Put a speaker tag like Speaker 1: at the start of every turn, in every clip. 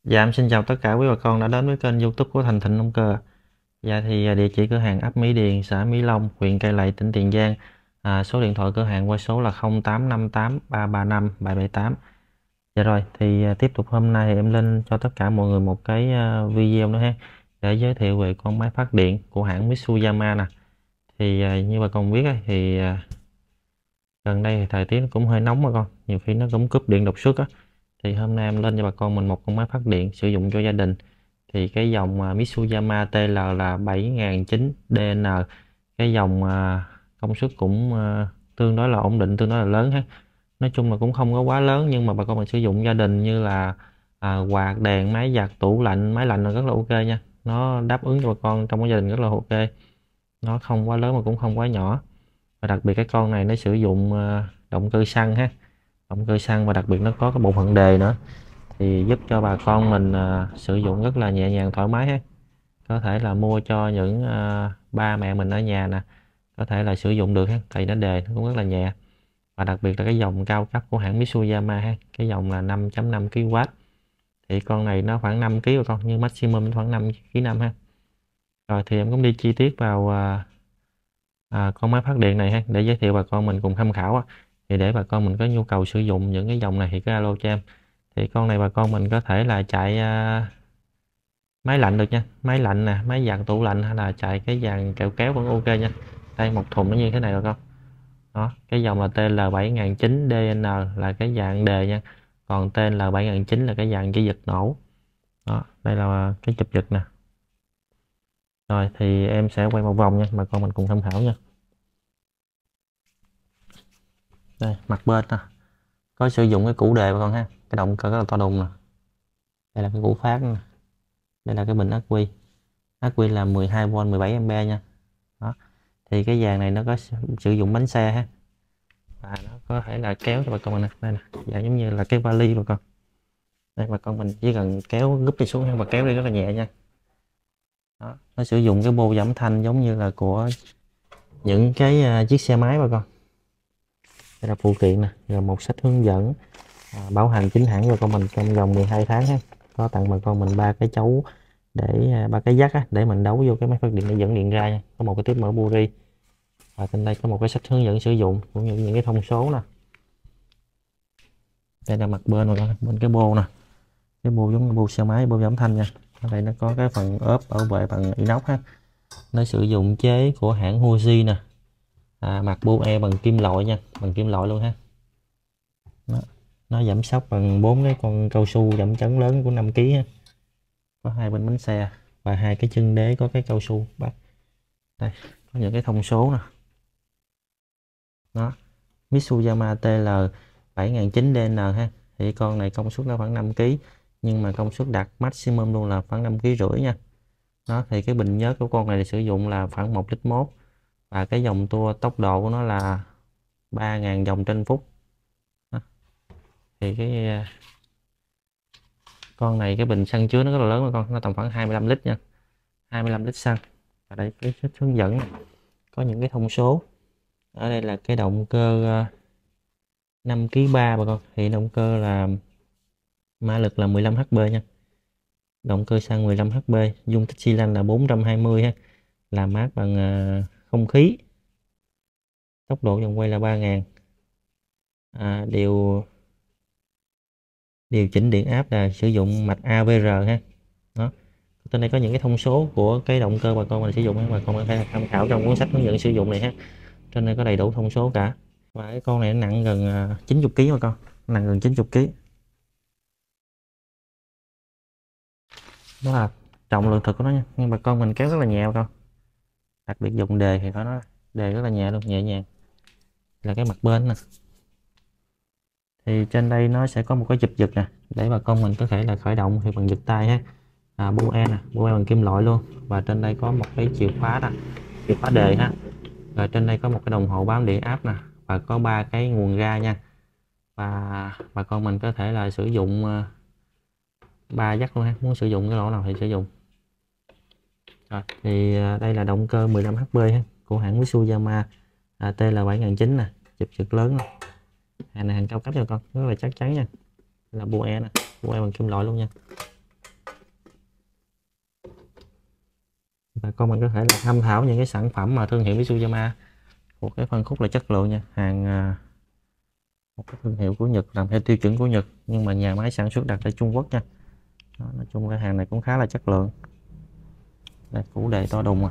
Speaker 1: Dạ, em xin chào tất cả quý bà con đã đến với kênh YouTube của Thành Thịnh Nông Cơ. Dạ thì địa chỉ cửa hàng ấp Mỹ Điền, xã Mỹ Long, huyện Cai Lậy, tỉnh Tiền Giang. Số điện thoại cửa hàng qua số là 0858 335 778. Dạ rồi, thì tiếp tục hôm nay thì em lên cho tất cả mọi người một cái video nữa ha, để giới thiệu về con máy phát điện của hãng Mitsuyama nè. Thì như bà con biết ấy, thì gần đây thì thời tiết nó cũng hơi nóng mà con, nhiều khi nó cũng cúp điện đột xuất á. Thì hôm nay em lên cho bà con mình một con máy phát điện sử dụng cho gia đình. Thì cái dòng Mitsuyama TL là 7009DN. Cái dòng công suất cũng tương đối là ổn định, tương đối là lớn ha. Nói chung là cũng không có quá lớn, nhưng mà bà con mình sử dụng gia đình như là quạt, đèn, máy giặt, tủ lạnh, máy lạnh là rất là ok nha. Nó đáp ứng cho bà con trong cái gia đình rất là ok. Nó không quá lớn mà cũng không quá nhỏ. Và đặc biệt cái con này nó sử dụng động cơ xăng ha, động cơ xăng, và đặc biệt nó có cái bộ phận đề nữa, thì giúp cho bà con mình sử dụng rất là nhẹ nhàng, thoải mái ha. Có thể là mua cho những ba mẹ mình ở nhà nè, có thể là sử dụng được ha, tại nó đề nó cũng rất là nhẹ. Và đặc biệt là cái dòng cao cấp của hãng Mitsuyama ha, cái dòng là 5.5 kW. Thì con này nó khoảng 5 kg con, nhưng maximum khoảng 5 kg năm ha. Rồi thì em cũng đi chi tiết vào con máy phát điện này ha, để giới thiệu bà con mình cùng tham khảo á. Thì để bà con mình có nhu cầu sử dụng những cái dòng này thì cứ alo cho em. Thì con này bà con mình có thể là chạy máy lạnh được nha, máy lạnh nè, máy giặt, tủ lạnh, hay là chạy cái dàn kẹo kéo vẫn ok nha. Đây, một thùng nó như thế này rồi con. Đó, cái dòng là TL7009DN là cái dạng đề nha, còn TL7009 là cái dạng dây giật nổ. Đó, đây là cái chụp giật nè. Rồi thì em sẽ quay một vòng nha, bà con mình cùng tham khảo nha. Đây, mặt bên nè, có sử dụng cái củ đề bà con ha, cái động cơ rất là to đùng nè. Đây là cái củ phát nè. Đây là cái bình ắc quy, ắc quy là 12V 17A nha. Đó, thì cái dàn này nó có sử dụng bánh xe ha, và nó có thể là kéo cho bà con mình nè. Đây nè, dạng giống như là cái vali bà con. Đây, bà con mình chỉ cần kéo gúp đi xuống và kéo đi rất là nhẹ nha. Đó, nó sử dụng cái bô giảm thanh giống như là của những cái chiếc xe máy bà con. Đây là phụ kiện nè, rồi một sách hướng dẫn bảo hành chính hãng cho con mình trong vòng 12 tháng ha. Có tặng bà con mình ba cái chấu, để ba cái jack á, để mình đấu vô cái máy phát điện để dẫn điện ra nha. Có một cái tiếp mở buri, và trên đây có một cái sách hướng dẫn sử dụng cũng như những cái thông số nè. Đây là mặt bên rồi con, bên cái bô nè, cái bô giống như bô xe máy, bô giảm thanh nha. Ở đây nó có cái phần ốp bảo vệ bằng inox ha. Nó sử dụng chế của hãng Fuji nè. Mặt bô bằng kim loại nha, bằng kim loại luôn ha. Đó, nó giảm sóc bằng 4 cái con cao su giảm chấn lớn của 5 kg ha. Có hai bên bánh xe và hai cái chân đế có cái cao su. Đây có những cái thông số nè. Đó, Mitsuyama TL 7009DN ha. Thì con này công suất nó khoảng 5 kg, nhưng mà công suất đạt maximum luôn là khoảng 5,5 kg nha. Đó, thì cái bình nhớt của con này sử dụng là khoảng 1,1 lít, và cái dòng tua tốc độ của nó là 3.000 vòng trên phút. Đó, thì con này cái bình xăng chứa nó rất là lớn, con nó tầm khoảng 25 lít nha, 25 lít xăng. Và đây cái hướng dẫn này, có những cái thông số. Ở đây là cái động cơ 5,3 kg bà con, thì động cơ là mã lực là 15 HP nha, động cơ xăng 15 HP, dung tích xi lanh là 420 ha, làm mát bằng không khí, tốc độ vòng quay là 3.000. Điều chỉnh điện áp là sử dụng mạch AVR ha. Đó, trên đây có những cái thông số của cái động cơ bà con mình sử dụng, bà con phải tham khảo trong cuốn sách hướng dẫn sử dụng này ha. Trên đây có đầy đủ thông số cả. Và cái con này nó nặng gần 90 kg bà con, nặng gần 90 kg. Đó là trọng lượng thực của nó nha, nhưng bà con mình kéo rất là nhẹ bà con. Đặc biệt dùng đề thì có nó đề rất là nhẹ luôn, nhẹ nhàng. Là cái mặt bên nè, thì trên đây nó sẽ có một cái chụp giật nè, để bà con mình có thể là khởi động thì bằng giật tay ha. Bô e nè, bô e bằng kim loại luôn. Và trên đây có một cái chìa khóa nè, chìa khóa đề ha. Rồi trên đây có một cái đồng hồ báo điện áp nè, và có ba cái nguồn ra nha. Và bà con mình có thể là sử dụng ba jack luôn ha, muốn sử dụng cái lỗ nào thì sử dụng. Rồi thì đây là động cơ 15 HP ha, của hãng Mitsuyama TL7009 nè, chụp giật lớn nè. Hàng này hàng cao cấp cho con, rất là chắc chắn nha. Đây là bô e nè, bô e bằng kim loại luôn nha. bà con mình có thể là tham khảo những cái sản phẩm mà thương hiệu Mitsuyama một cái phân khúc là chất lượng nha, hàng một cái thương hiệu của Nhật, làm theo tiêu chuẩn của Nhật nhưng mà nhà máy sản xuất đặt ở Trung Quốc nha. Đó, nói chung cái hàng này cũng khá là chất lượng. Đây, củ đề to đùng à.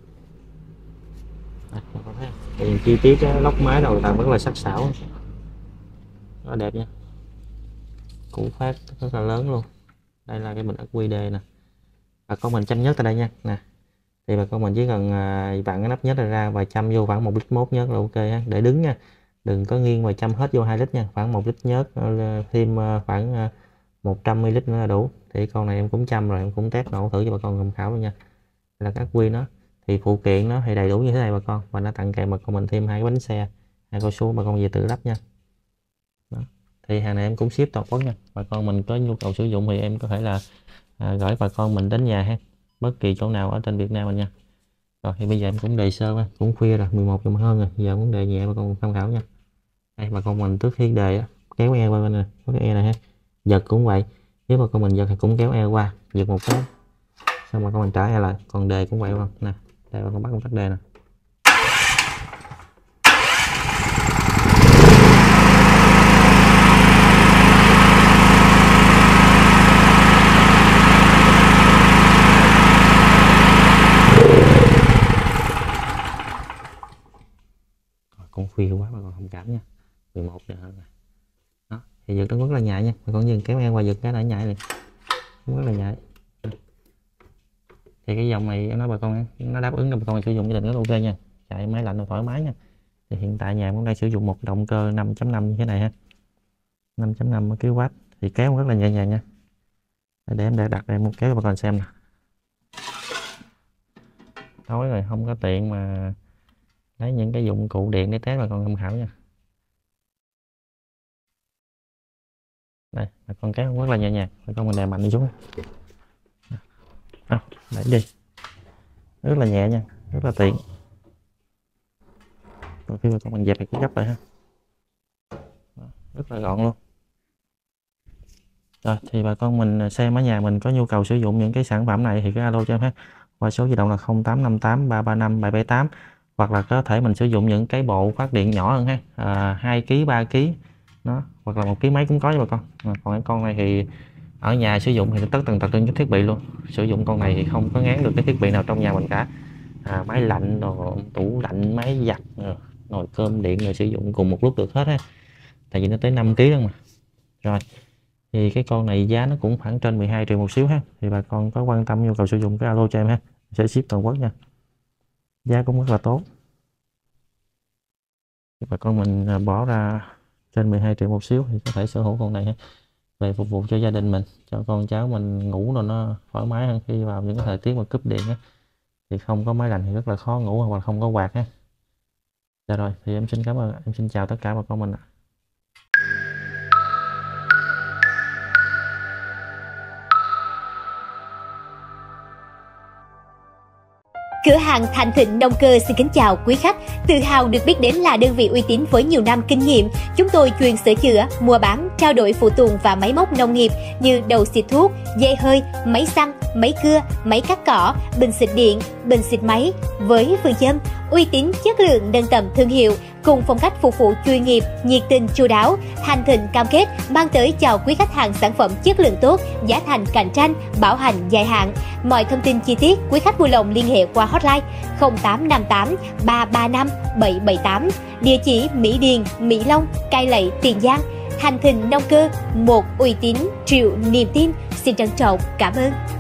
Speaker 1: Đây, chi tiết lốc máy đầu làm rất là sắc sảo, rất đẹp nha, củ phát rất là lớn luôn. Đây là cái bình ắc quy đề nè, bà con mình châm nhớt tại đây nha nè, thì bà con mình chỉ cần vặn cái nắp nhớt này ra và châm vô khoảng 1 lít mốt nhớt là ok ha, để đứng nha, đừng có nghiêng và châm hết vô 2 lít nha, khoảng 1 lít nhớt thêm khoảng 100 ml nữa là đủ. Thì con này em cũng châm rồi, em cũng test nổ thử cho bà con tham khảo luôn nha. Là các quy nó thì phụ kiện nó thì đầy đủ như thế này bà con, và nó tặng kèm bà con mình thêm 2 cái bánh xe, 2 cao su bà con về tự lắp nha. Đó. Thì hàng này em cũng ship toàn quốc nha, bà con mình có nhu cầu sử dụng thì em có thể là gửi bà con mình đến nhà ha, bất kỳ chỗ nào ở trên Việt Nam mình nha. Rồi thì bây giờ em cũng đề sơ ha, cũng khuya rồi, 11 giờ hơn rồi, giờ cũng đề nhẹ bà con tham khảo nha. Đây bà con mình trước khi đề kéo eo qua bên này, có cái e này ha, giật cũng vậy, nếu bà con mình giật thì cũng kéo eo qua, giật một cái xong bà con mình trả eo lại, còn đề cũng vậy không nè, đây bà con bắt công tắc đề nè. Cũng khuya quá bà con thông cảm nha, 11 giờ hơn rồi. Đó thì giật nó rất là nhạy nha, bà con dừng kéo eo qua giật cái đã nhạy liền, rất là nhạy. Thì cái dòng này em nói bà con nó đáp ứng cho bà con sử dụng gia đình rất ok nha, chạy máy lạnh thoải mái nha. Thì hiện tại nhà cũng đang sử dụng một động cơ 5.5 như thế này ha, 5.5 kW, thì kéo rất là nhẹ nhàng nha. Để em đặt đây một kéo cho bà con xem nè, tối rồi không có tiện mà lấy những cái dụng cụ điện để test bà con tham khảo nha. Đây bà con kéo rất là nhẹ nhàng, bà con mình đè mạnh đi xuống, đẩy đi rất là nhẹ nha, rất là tiện. Rồi khi mà con mình dẹp thì cũng gấp lại ha, rất là gọn luôn. Rồi thì bà con mình xem ở nhà mình có nhu cầu sử dụng những cái sản phẩm này thì cứ alo cho em ha, qua số di động là 0858 335 778, hoặc là có thể mình sử dụng những cái bộ phát điện nhỏ hơn ha, 2 kg 3 kg đó, hoặc là 1 kg mấy cũng có với bà con. Còn cái con này thì ở nhà sử dụng thì tất tần tật trên cái thiết bị luôn, sử dụng con này thì không có ngán được cái thiết bị nào trong nhà mình cả, máy lạnh đồ, tủ lạnh, máy giặt, nồi cơm điện rồi sử dụng cùng một lúc được hết ha, tại vì nó tới 5 kg luôn mà. Rồi thì cái con này giá nó cũng khoảng trên 12 triệu một xíu ha, thì bà con có quan tâm nhu cầu sử dụng cái alo cho em ha, sẽ ship toàn quốc nha, giá cũng rất là tốt. Thì bà con mình bỏ ra trên 12 triệu một xíu thì có thể sở hữu con này ha, về phục vụ cho gia đình mình, cho con cháu mình ngủ rồi nó thoải mái hơn khi vào những cái thời tiết mà cúp điện á, thì không có máy lạnh thì rất là khó ngủ, hoặc là không có quạt ha. Dạ rồi thì em xin cảm ơn, em xin chào tất cả bà con mình ạ.
Speaker 2: Cửa hàng Thành Thịnh Nông Cơ xin kính chào quý khách. Tự hào được biết đến là đơn vị uy tín với nhiều năm kinh nghiệm. Chúng tôi chuyên sửa chữa, mua bán, trao đổi phụ tùng và máy móc nông nghiệp như đầu xịt thuốc, dây hơi, máy xăng, máy cưa, máy cắt cỏ, bình xịt điện, bình xịt máy. Với phương châm uy tín, chất lượng, nâng tầm thương hiệu cùng phong cách phục vụ chuyên nghiệp, nhiệt tình, chu đáo, Thành Thịnh cam kết mang tới cho quý khách hàng sản phẩm chất lượng tốt, giá thành cạnh tranh, bảo hành dài hạn. Mọi thông tin chi tiết quý khách vui lòng liên hệ qua hotline 0858 335 778, địa chỉ Mỹ Điền, Mỹ Long, Cai Lậy, Tiền Giang. Thành Thịnh Nông Cơ, một uy tín triệu niềm tin. Xin trân trọng cảm ơn.